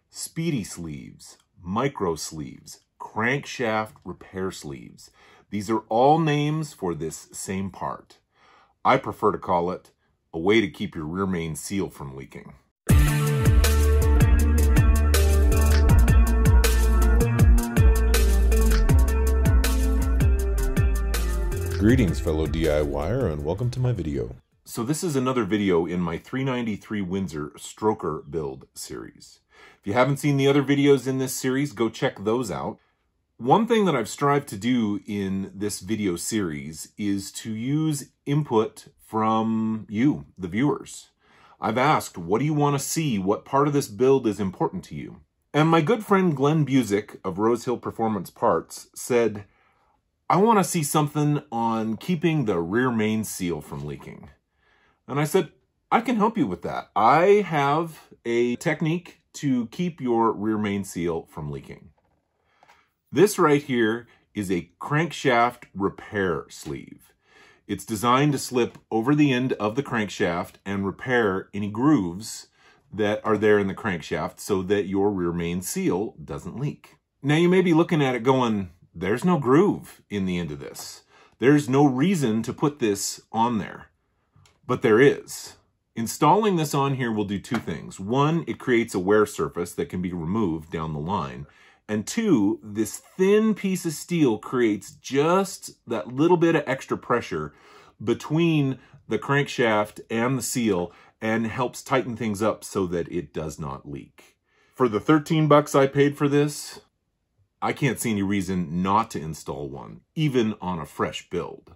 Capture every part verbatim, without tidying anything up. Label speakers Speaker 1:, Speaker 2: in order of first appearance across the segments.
Speaker 1: Speedi sleeves, micro sleeves, crankshaft repair sleeves. These are all names for this same part. I prefer to call it a way to keep your rear main seal from leaking.
Speaker 2: Greetings, fellow DIYer, and welcome to my video.
Speaker 1: So this is another video in my three ninety-three Windsor stroker build series. If you haven't seen the other videos in this series, go check those out. One thing that I've strived to do in this video series is to use input from you, the viewers. I've asked, what do you want to see? What part of this build is important to you? And my good friend Glenn Busick of Rose Hill Performance Parts said, I want to see something on keeping the rear main seal from leaking. And I said, I can help you with that. I have a technique to keep your rear main seal from leaking. This right here is a crankshaft repair sleeve. It's designed to slip over the end of the crankshaft and repair any grooves that are there in the crankshaft so that your rear main seal doesn't leak. Now you may be looking at it going, there's no groove in the end of this. There's no reason to put this on there, but there is. Installing this on here will do two things. One, it creates a wear surface that can be removed down the line. And two, this thin piece of steel creates just that little bit of extra pressure between the crankshaft and the seal and helps tighten things up so that it does not leak. For the thirteen bucks I paid for this, I can't see any reason not to install one, even on a fresh build.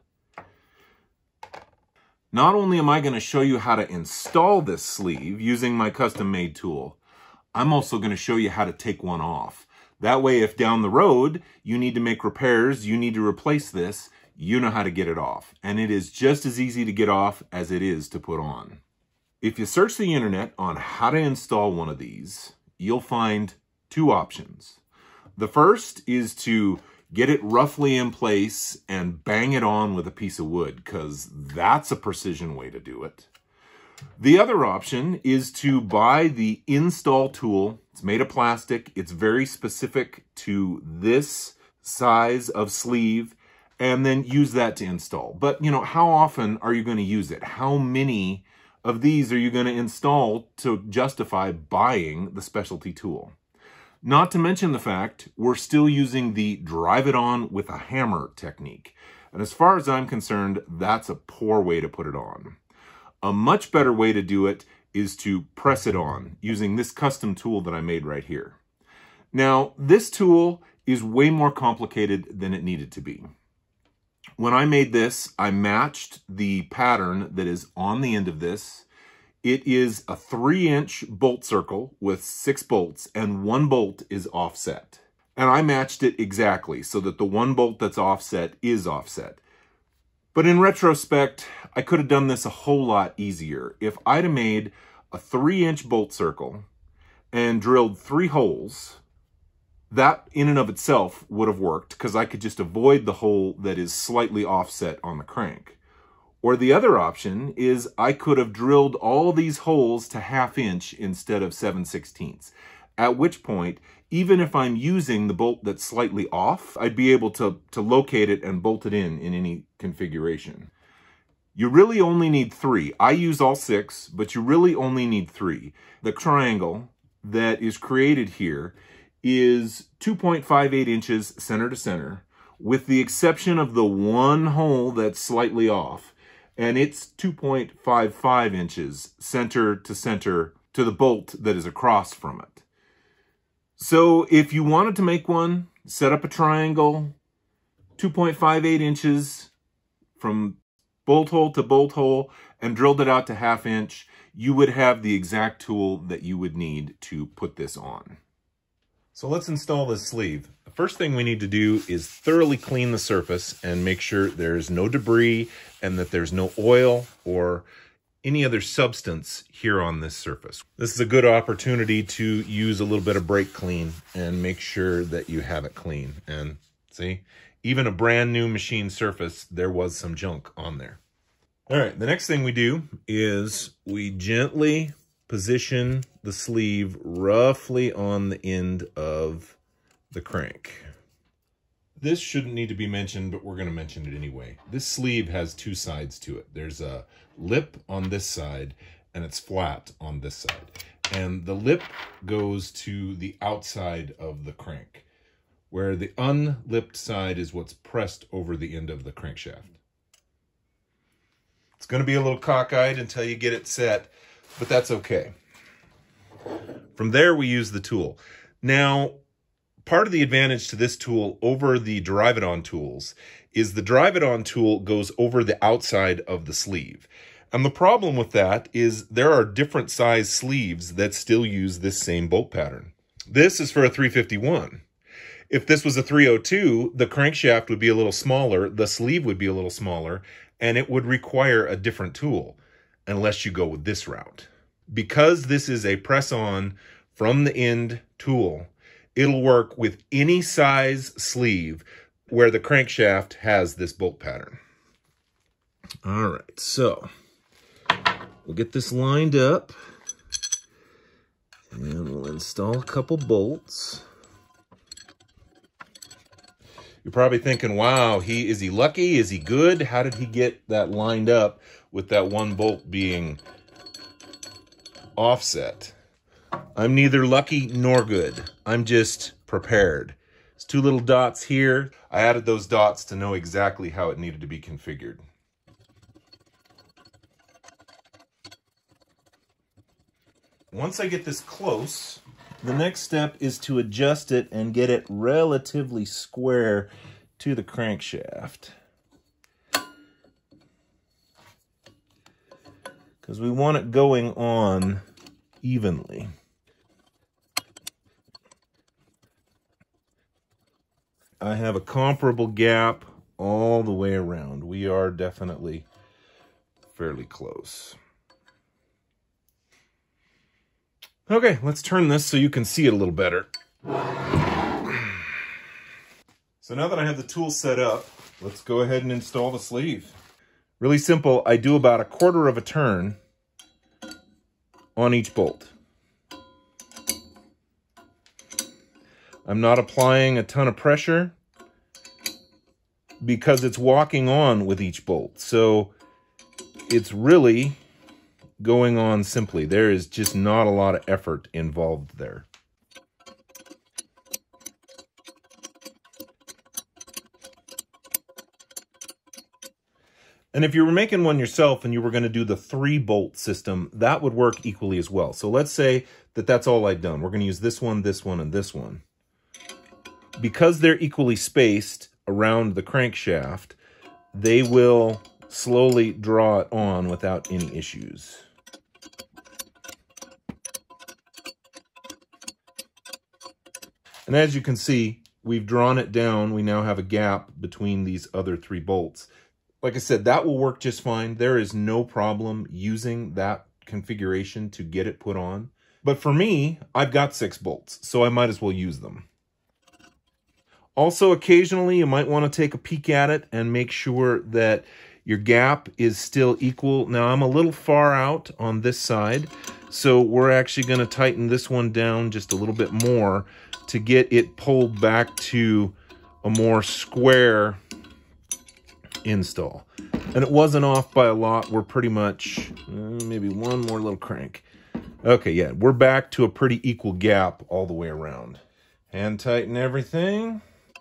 Speaker 1: Not only am I going to show you how to install this sleeve using my custom-made tool, I'm also going to show you how to take one off. That way, if down the road you need to make repairs, you need to replace this, you know how to get it off. And it is just as easy to get off as it is to put on. If you search the internet on how to install one of these, you'll find two options. The first is to get it roughly in place and bang it on with a piece of wood, because that's a precision way to do it. The other option is to buy the install tool. It's made of plastic. It's very specific to this size of sleeve, and then use that to install. But, you know, how often are you going to use it? How many of these are you going to install to justify buying the specialty tool? Not to mention the fact we're still using the drive it on with a hammer technique. And as far as I'm concerned, that's a poor way to put it on. A much better way to do it is to press it on using this custom tool that I made right here. Now, this tool is way more complicated than it needed to be. When I made this, I matched the pattern that is on the end of this. It is a three inch bolt circle with six bolts, and one bolt is offset. And I matched it exactly so that the one bolt that's offset is offset. But in retrospect, I could have done this a whole lot easier. If I'd have made a three inch bolt circle and drilled three holes, that in and of itself would have worked because I could just avoid the hole that is slightly offset on the crank. Or the other option is I could have drilled all these holes to half inch instead of seven sixteenths. At which point, even if I'm using the bolt that's slightly off, I'd be able to, to locate it and bolt it in in any configuration. You really only need three. I use all six, but you really only need three. The triangle that is created here is two point five eight inches center to center, with the exception of the one hole that's slightly off. And it's two point five five inches center to center to the bolt that is across from it. So if you wanted to make one, set up a triangle, two point five eight inches from bolt hole to bolt hole, and drilled it out to half inch, you would have the exact tool that you would need to put this on. So let's install this sleeve. The first thing we need to do is thoroughly clean the surface and make sure there's no debris and that there's no oil or any other substance here on this surface. This is a good opportunity to use a little bit of brake clean and make sure that you have it clean. And see, even a brand new machine surface, there was some junk on there. All right, the next thing we do is we gently position the sleeve roughly on the end of the crank. This shouldn't need to be mentioned, but we're going to mention it anyway. This sleeve has two sides to it. There's a lip on this side, and it's flat on this side. And the lip goes to the outside of the crank, where the unlipped side is what's pressed over the end of the crankshaft. It's going to be a little cockeyed until you get it set, but that's okay. From there, we use the tool. Now, part of the advantage to this tool over the Drive It On tools is the Drive It On tool goes over the outside of the sleeve. And the problem with that is there are different size sleeves that still use this same bolt pattern. This is for a three fifty-one. If this was a three oh two, the crankshaft would be a little smaller, the sleeve would be a little smaller, and it would require a different tool unless you go with this route. Because this is a press-on from the end tool, it'll work with any size sleeve where the crankshaft has this bolt pattern. All right, so we'll get this lined up and we'll install a couple bolts. You're probably thinking, wow, he is he lucky? Is he good? How did he get that lined up with that one bolt being offset? I'm neither lucky nor good. I'm just prepared. There's two little dots here. I added those dots to know exactly how it needed to be configured. Once I get this close, the next step is to adjust it and get it relatively square to the crankshaft. Because we want it going on evenly. I have a comparable gap all the way around. We are definitely fairly close. Okay, let's turn this so you can see it a little better. So now that I have the tool set up, let's go ahead and install the sleeve. Really simple. I do about a quarter of a turn on each bolt. I'm not applying a ton of pressure because it's walking on with each bolt. So it's really going on simply. There is just not a lot of effort involved there. And if you were making one yourself and you were going to do the three bolt system, that would work equally as well. So let's say that that's all I'd done. We're going to use this one, this one, and this one. Because they're equally spaced around the crankshaft, they will slowly draw it on without any issues. And as you can see, we've drawn it down. We now have a gap between these other three bolts. Like I said, that will work just fine. There is no problem using that configuration to get it put on. But for me, I've got six bolts, so I might as well use them. Also, occasionally, you might want to take a peek at it and make sure that your gap is still equal. Now, I'm a little far out on this side, so we're actually going to tighten this one down just a little bit more to get it pulled back to a more square install. And it wasn't off by a lot. We're pretty much, uh, maybe one more little crank. Okay, yeah, we're back to a pretty equal gap all the way around. Hand tighten everything.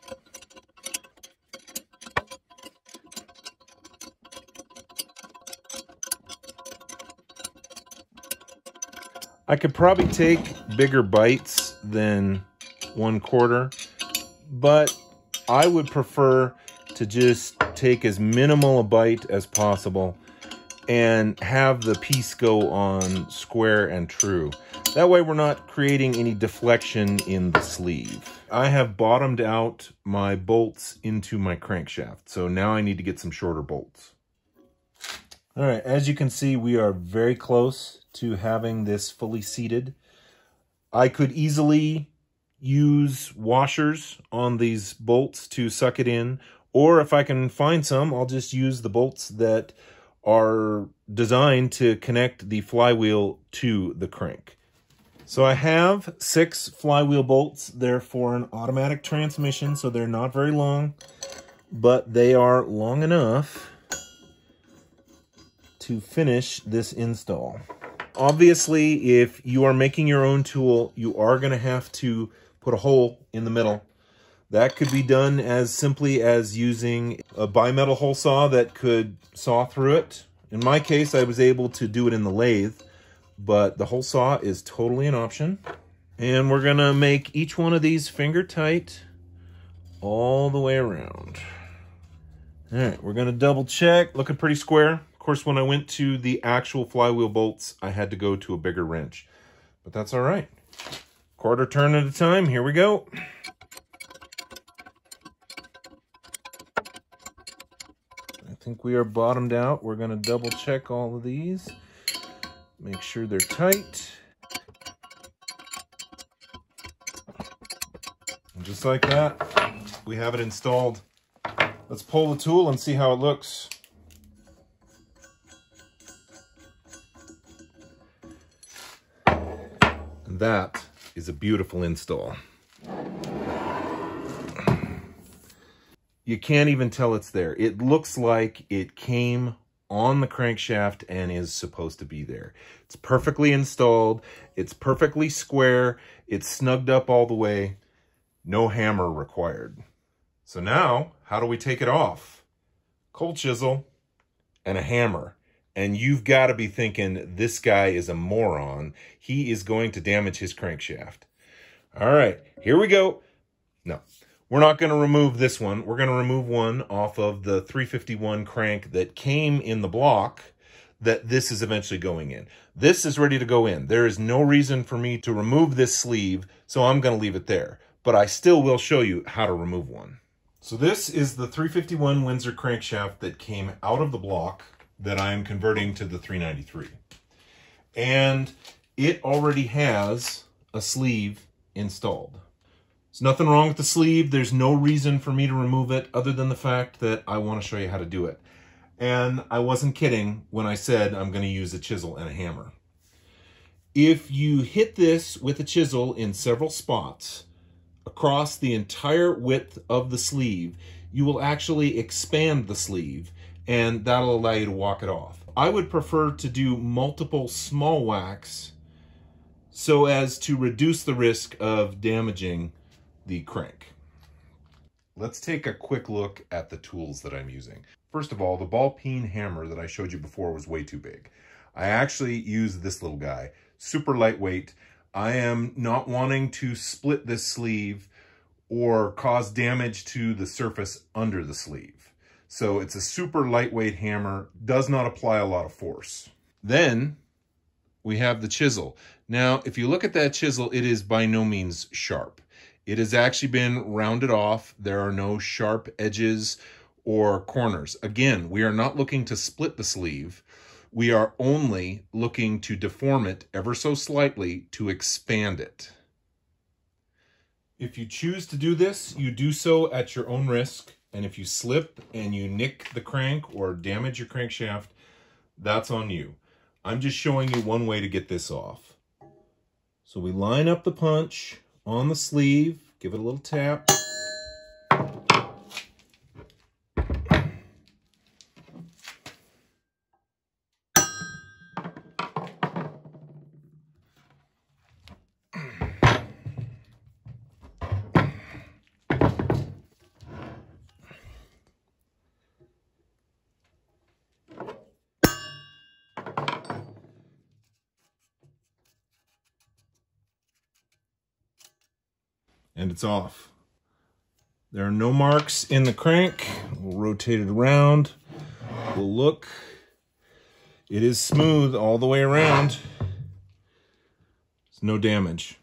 Speaker 1: I could probably take bigger bites than one quarter, but I would prefer to just take as minimal a bite as possible and have the piece go on square and true. That way we're not creating any deflection in the sleeve. I have bottomed out my bolts into my crankshaft, so now I need to get some shorter bolts. All right, as you can see, we are very close to having this fully seated. I could easily use washers on these bolts to suck it in, or if I can find some, I'll just use the bolts that are designed to connect the flywheel to the crank. So I have six flywheel bolts. They're for an automatic transmission, so they're not very long, but they are long enough to finish this install. Obviously, if you are making your own tool, you are going to have to put a hole in the middle. That could be done as simply as using a bimetal hole saw that could saw through it. In my case, I was able to do it in the lathe, but the hole saw is totally an option. And we're going to make each one of these finger tight all the way around. All right, we're going to double check. Looking pretty square. Of course, when I went to the actual flywheel bolts, I had to go to a bigger wrench, but that's all right. Quarter turn at a time. Here we go. I think we are bottomed out. We're going to double check all of these. Make sure they're tight. And just like that, we have it installed. Let's pull the tool and see how it looks. And that is a beautiful install. You can't even tell it's there. It looks like it came on the crankshaft and is supposed to be there. It's perfectly installed. It's perfectly square. It's snugged up all the way. No hammer required. So now, how do we take it off? Cold chisel and a hammer. And you've got to be thinking, this guy is a moron. He is going to damage his crankshaft. All right, here we go. No. We're not going to remove this one. We're going to remove one off of the three fifty-one crank that came in the block that this is eventually going in. This is ready to go in. There is no reason for me to remove this sleeve, so I'm going to leave it there. But I still will show you how to remove one. So this is the three fifty-one Windsor crankshaft that came out of the block that I'm converting to the three ninety-three. And it already has a sleeve installed. There's nothing wrong with the sleeve. There's no reason for me to remove it other than the fact that I want to show you how to do it. And I wasn't kidding when I said I'm going to use a chisel and a hammer. If you hit this with a chisel in several spots across the entire width of the sleeve, you will actually expand the sleeve, and that'll allow you to walk it off. I would prefer to do multiple small whacks so as to reduce the risk of damaging the crank. Let's take a quick look at the tools that I'm using. First of all, the ball peen hammer that I showed you before was way too big. I actually used this little guy, super lightweight. I am not wanting to split this sleeve or cause damage to the surface under the sleeve. So it's a super lightweight hammer, does not apply a lot of force. Then we have the chisel. Now, if you look at that chisel, it is by no means sharp. It has actually been rounded off. There are no sharp edges or corners. Again, we are not looking to split the sleeve. We are only looking to deform it ever so slightly to expand it. If you choose to do this, you do so at your own risk. And if you slip and you nick the crank or damage your crankshaft, that's on you. I'm just showing you one way to get this off. So we line up the punch on the sleeve, give it a little tap. And it's off. There are no marks in the crank. We'll rotate it around. We'll look. It is smooth all the way around. There's no damage.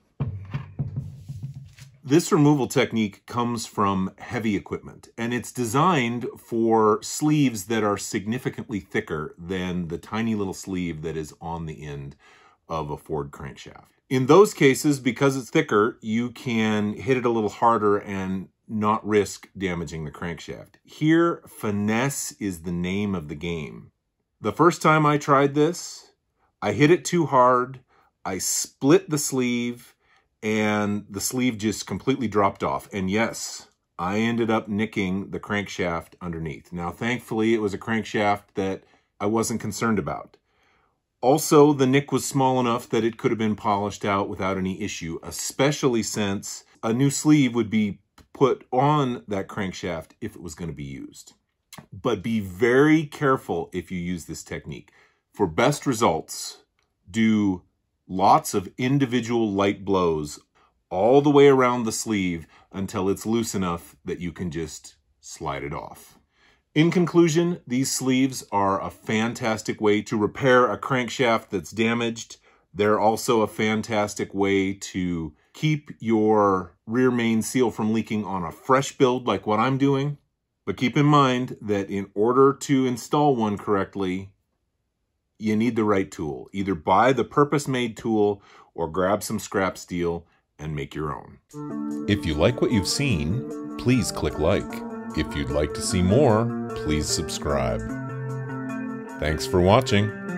Speaker 1: This removal technique comes from heavy equipment, and it's designed for sleeves that are significantly thicker than the tiny little sleeve that is on the end of a Ford crankshaft. In those cases, because it's thicker, you can hit it a little harder and not risk damaging the crankshaft. Here, finesse is the name of the game. The first time I tried this, I hit it too hard, I split the sleeve, and the sleeve just completely dropped off. And yes, I ended up nicking the crankshaft underneath. Now, thankfully, it was a crankshaft that I wasn't concerned about. Also, the nick was small enough that it could have been polished out without any issue, especially since a new sleeve would be put on that crankshaft if it was going to be used. But be very careful if you use this technique. For best results, do lots of individual light blows all the way around the sleeve until it's loose enough that you can just slide it off. In conclusion, these sleeves are a fantastic way to repair a crankshaft that's damaged. They're also a fantastic way to keep your rear main seal from leaking on a fresh build like what I'm doing. But keep in mind that in order to install one correctly, you need the right tool. Either buy the purpose-made tool or grab some scrap steel and make your own.
Speaker 2: If you like what you've seen, please click like. If you'd like to see more, please subscribe. Thanks for watching.